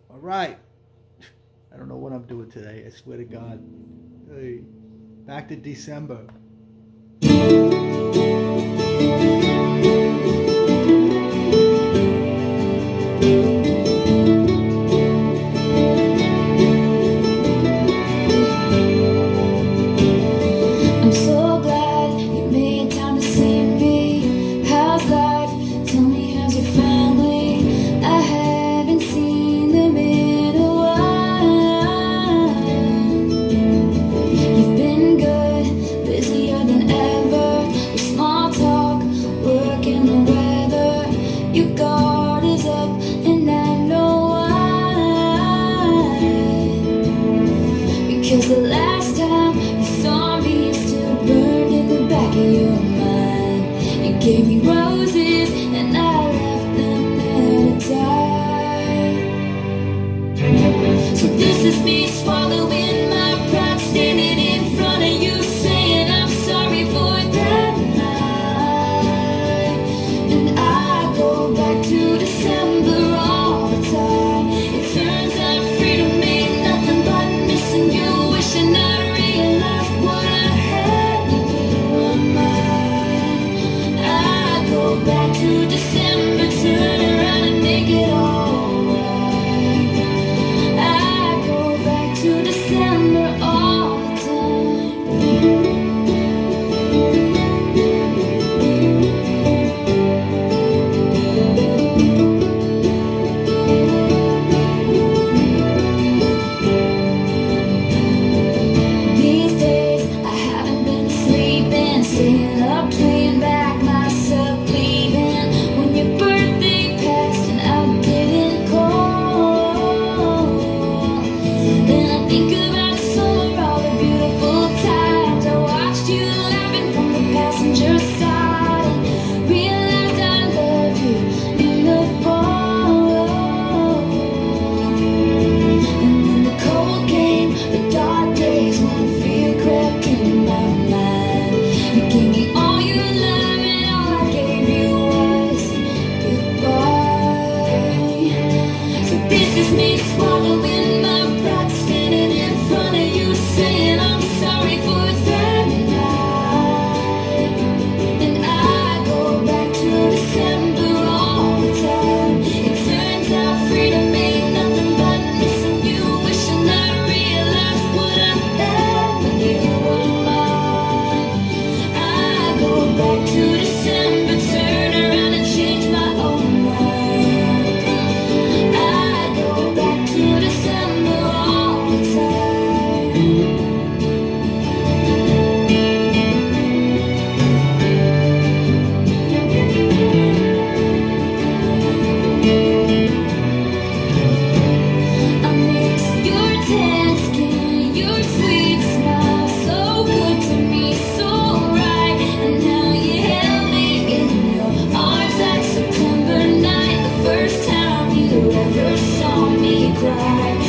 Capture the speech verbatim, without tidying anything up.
All right. I don't know what I'm doing today. I swear to God. Hey, back to December. I'm so glad you made time to see me. How's life? Tell me, how's your family? I haven't seen them in a while. You've been good, busier than ever, with small talk, work and the weather. Your guard is up and I know why. Because the last time you saw me, it's still burned in the back of your mind. You gave me roses and I left them there to die. So this is me swallowing my pride, standing in front of you, saying I'm sorry for that night. And I go back to December all the time. It turns out freedom ain't nothing but missing you, wishing I realized what I had when you were mine. I go back to December, turn around and make it alright. I go back to December all the time. These days I haven't been sleeping, staying up, playing back myself, leaving when your birthday passed and I didn't call. Then I think about summer, all the beautiful times I watched you laughing from the passenger side, and realized I love you in the fall. And then the cold came, the dark days when fear crept into my mind. You gave me all your love and all I gave you was goodbye. So this is me swallowing my pride, standing in front of you, saying I'm sorry for that night. And I go back to December all the time. It turns out freedom ain't nothing but missing you, wishing I realized what I had when you were mine. I go back to December, turn around and change my own mind. I go back to December all the time. I miss your tan skin, your sweet smile, so good to me, so right. And how you held me in your arms that September night, the first time you ever saw me cry.